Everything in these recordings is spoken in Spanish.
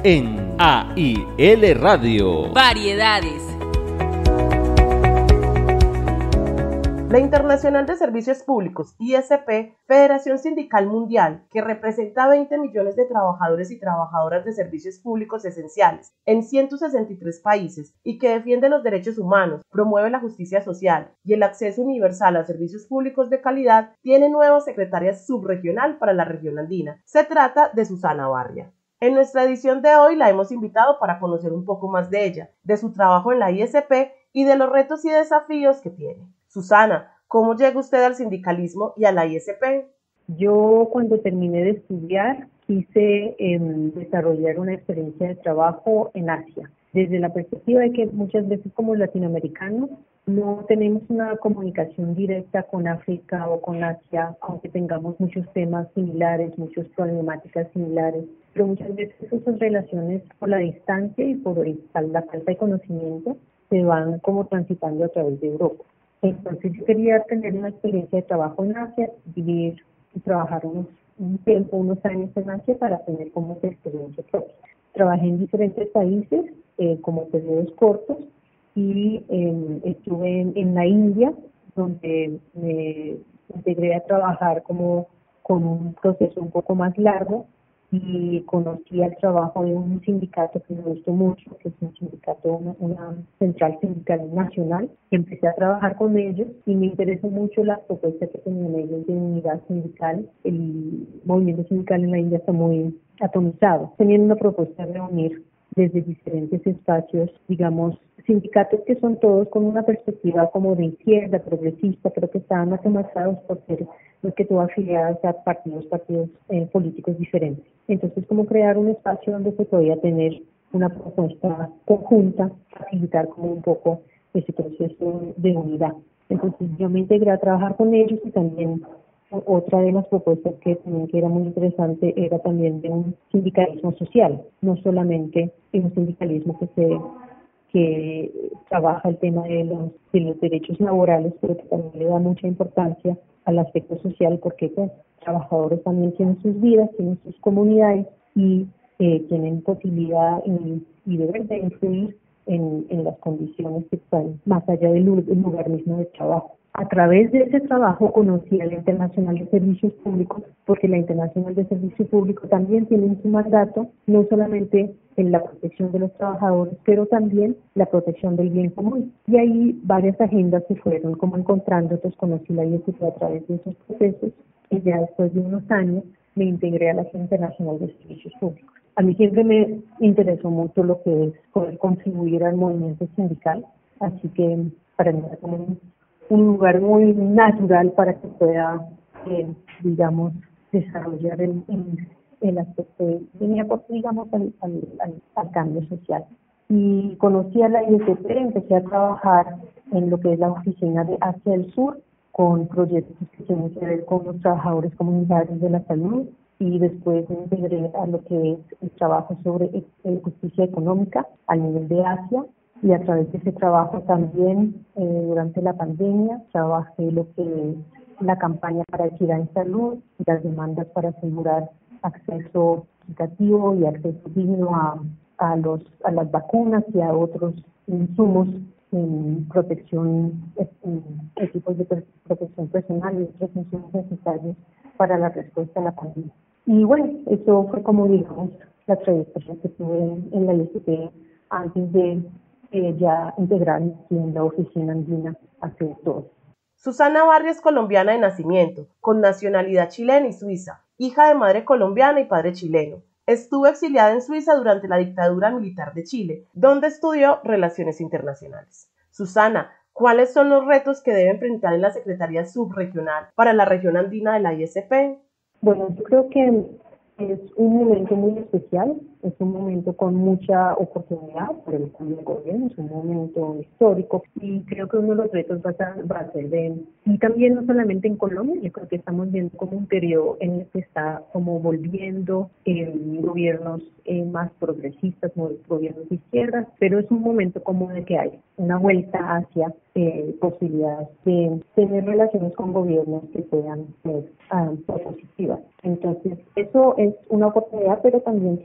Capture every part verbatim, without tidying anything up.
en A I L Radio. Variedades. La Internacional de Servicios Públicos, I S P, Federación Sindical Mundial, que representa a veinte millones de trabajadores y trabajadoras de servicios públicos esenciales en ciento sesenta y tres países y que defiende los derechos humanos, promueve la justicia social y el acceso universal a servicios públicos de calidad, tiene nueva secretaria subregional para la región andina. Se trata de Susana Barria. En nuestra edición de hoy la hemos invitado para conocer un poco más de ella, de su trabajo en la I S P y de los retos y desafíos que tiene. Susana, ¿cómo llega usted al sindicalismo y a la I S P? Yo cuando terminé de estudiar quise eh, desarrollar una experiencia de trabajo en Asia, desde la perspectiva de que muchas veces como latinoamericanos no tenemos una comunicación directa con África o con Asia, aunque tengamos muchos temas similares, muchas problemáticas similares, pero muchas veces esas relaciones por la distancia y por la falta de conocimiento se van como transitando a través de Europa. Entonces yo quería tener una experiencia de trabajo en Asia, vivir y trabajar unos, un tiempo, unos años en Asia para tener como esa experiencia propia. Trabajé en diferentes países eh, como periodos cortos y eh, estuve en, en la India, donde me integré a trabajar como con un proceso un poco más largo y conocí el trabajo de un sindicato que me gustó mucho, que es un sindicato, una, una central sindical nacional. Empecé a trabajar con ellos y me interesó mucho la propuesta que tenían ellos de unidad sindical. El movimiento sindical en la India está muy atomizado. Tenían una propuesta de unir desde diferentes espacios, digamos, sindicatos que son todos con una perspectiva como de izquierda, progresista, pero que estaban atomizados por ser los que todo afiliados a partidos, partidos eh, políticos diferentes. Entonces, como crear un espacio donde se podía tener una propuesta conjunta, facilitar como un poco ese proceso de unidad. Entonces, yo me integré a trabajar con ellos y también otra de las propuestas que también que era muy interesante era también de un sindicalismo social, no solamente un sindicalismo que se que trabaja el tema de los, de los derechos laborales, pero que también le da mucha importancia al aspecto social, porque pues, los trabajadores también tienen sus vidas, tienen sus comunidades y eh, tienen posibilidad y, y deber de influir en, en las condiciones que están más allá del lugar mismo de trabajo. A través de ese trabajo conocí a la Internacional de Servicios Públicos, porque la Internacional de Servicios Públicos también tiene en su mandato no solamente en la protección de los trabajadores, pero también la protección del bien común. Y ahí varias agendas se fueron como encontrando, entonces conocí la I S P a través de esos procesos y ya después de unos años me integré a la Agencia Internacional de Servicios Públicos. A mí siempre me interesó mucho lo que es poder contribuir al movimiento sindical, así que para mí era como un un lugar muy natural para que pueda, eh, digamos, desarrollar el, el, el aspecto de, de mi aporte, digamos, al, al, al, al cambio social. Y conocí a la I S P, empecé a trabajar en lo que es la oficina de Asia del Sur, con proyectos que tienen que ver con los trabajadores comunitarios de la salud, y después me integré a lo que es el trabajo sobre eh, justicia económica a nivel de Asia. Y a través de ese trabajo también, eh, durante la pandemia, trabajé lo que es la campaña para equidad en salud y las demandas para asegurar acceso equitativo y acceso digno a, a, los, a las vacunas y a otros insumos en protección, en equipos de protección personal y otros insumos necesarios para la respuesta a la pandemia. Y bueno, eso fue como, digamos, la trayectoria que tuve en, en la I S P antes de Eh, ya integrar en la oficina andina hace todo. Susana Barria es colombiana de nacimiento, con nacionalidad chilena y suiza, hija de madre colombiana y padre chileno. Estuvo exiliada en Suiza durante la dictadura militar de Chile, donde estudió Relaciones Internacionales. Susana, ¿cuáles son los retos que debe enfrentar en la Secretaría Subregional para la región andina de la I S P? Bueno, yo creo que es un momento muy especial, es un momento con mucha oportunidad por el cambio de gobierno, es un momento histórico y creo que uno de los retos va a, va a ser de, y también no solamente en Colombia, yo creo que estamos viendo como un periodo en el que está como volviendo eh, gobiernos eh, más progresistas, gobiernos de izquierda, pero es un momento como de que hay una vuelta hacia eh, posibilidades de tener relaciones con gobiernos que puedan ser uh, positivas. Entonces, eso es una oportunidad, pero también tiene sus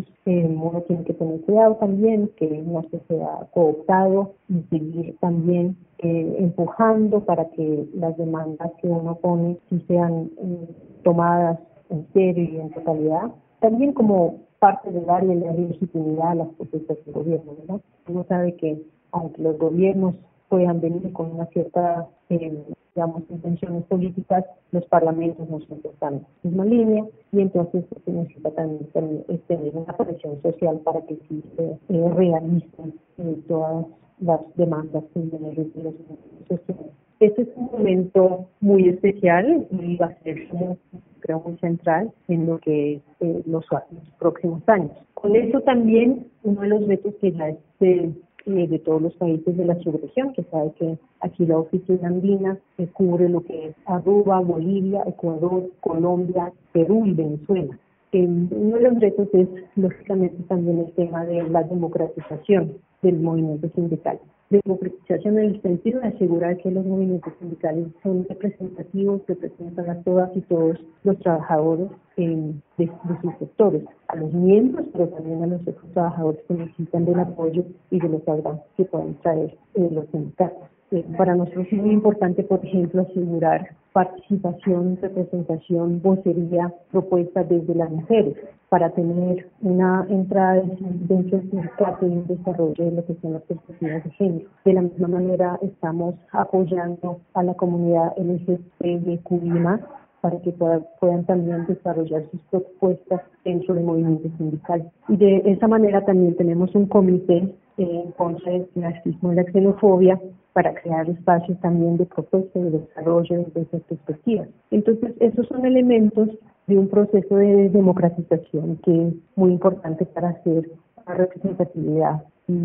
eh, uno tiene que tener cuidado también que no se sea cooptado y seguir también eh, empujando para que las demandas que uno pone sí sean eh, tomadas en serio y en totalidad. También como parte de darle la legitimidad a las propuestas del gobierno, ¿verdad? Uno sabe que aunque los gobiernos puedan venir con una cierta, eh, digamos, intenciones políticas, los parlamentos no siempre están en la misma línea y entonces se necesita también tener una presión social para que sí se eh, realicen eh, todas las demandas que vienen de los sociales. Este es un momento muy especial y va a ser, creo, muy central en lo que es eh, los, los próximos años. Con eso también uno de los retos que la este, de todos los países de la subregión, que sabe que aquí la oficina andina eh, cubre lo que es Aruba, Bolivia, Ecuador, Colombia, Perú y Venezuela. Eh, uno de los retos es, lógicamente, también el tema de la democratización del movimiento sindical. Democratización en el sentido de asegurar que los movimientos sindicales son representativos, representan a todas y todos los trabajadores eh, de, de sus sectores, a los miembros, pero también a los otros trabajadores que necesitan del apoyo y de los avances que pueden traer eh, los sindicatos. Eh, para nosotros es muy importante, por ejemplo, asegurar participación, representación, vocería, propuestas desde las mujeres, para tener una entrada dentro del sindicato y un desarrollo de lo que son las perspectivas de género. De la misma manera, estamos apoyando a la comunidad L G B T Q I más, para que puedan, puedan también desarrollar sus propuestas dentro del movimiento sindical. Y de esa manera también tenemos un comité en contra del racismo y la xenofobia para crear espacios también de propuesta y de desarrollo de esas perspectivas. Entonces, esos son elementos de un proceso de democratización que es muy importante para hacer una representatividad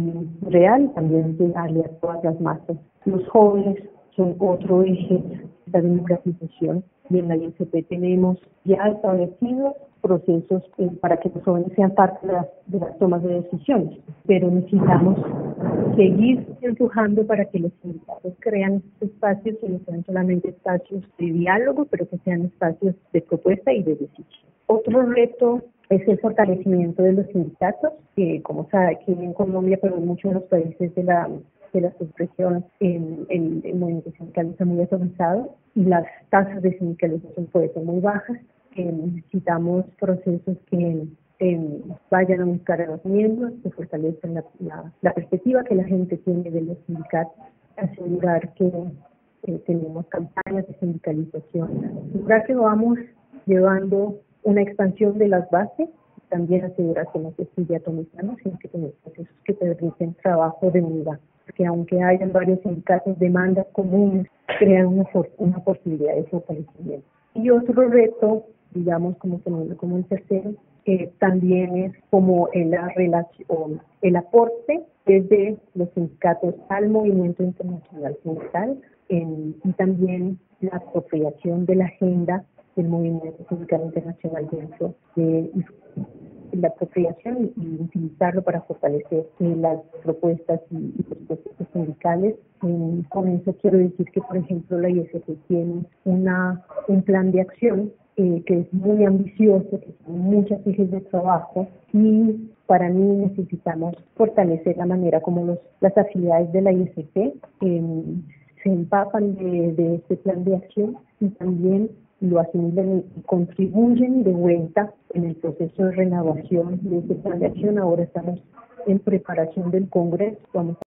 real, también llegarle a todas las masas. Los jóvenes son otro eje de esta democratización y en la I S P tenemos ya establecidos procesos eh, para que los jóvenes sean parte de las, de las tomas de decisiones, pero necesitamos seguir empujando para que los sindicatos crean estos espacios que no sean solamente espacios de diálogo, pero que sean espacios de propuesta y de decisión. Otro reto es el fortalecimiento de los sindicatos, que como sabe aquí en Colombia, pero en muchos de los países de la de la subregión, en el, el movimiento sindical está muy atomizado y las tasas de sindicalización pueden ser muy bajas. Eh, necesitamos procesos que eh, vayan a buscar a los miembros, que fortalezcan la, la, la perspectiva que la gente tiene de los sindicatos, asegurar que eh, tenemos campañas de sindicalización, asegurar que vamos llevando una expansión de las bases, también asegurar que no se sigue atomizando, sino que tenemos procesos que permiten trabajo de unidad, porque aunque hayan varios sindicatos, demandas comunes, crean una, una posibilidad de fortalecimiento. Y otro reto, digamos como segundo, como el tercero, eh, también es como el, relación, el aporte desde los sindicatos al movimiento internacional sindical en, y también la apropiación de la agenda del movimiento sindical internacional dentro de la apropiación y, y utilizarlo para fortalecer eh, las propuestas y, y los procesos sindicales. Eh, con eso quiero decir que, por ejemplo, la I S P tiene una, un plan de acción eh, que es muy ambicioso, que tiene muchos ejes de trabajo y para mí necesitamos fortalecer la manera como los, las afiliadas de la I S P eh, se empapan de, de este plan de acción y también lo asimilan y contribuyen de vuelta en el proceso de renovación de este plan de acción. Ahora estamos en preparación del Congreso, vamos